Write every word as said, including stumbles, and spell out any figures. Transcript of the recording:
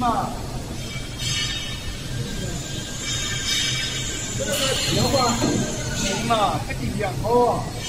啊。这个企业话，行了，太紧张哦。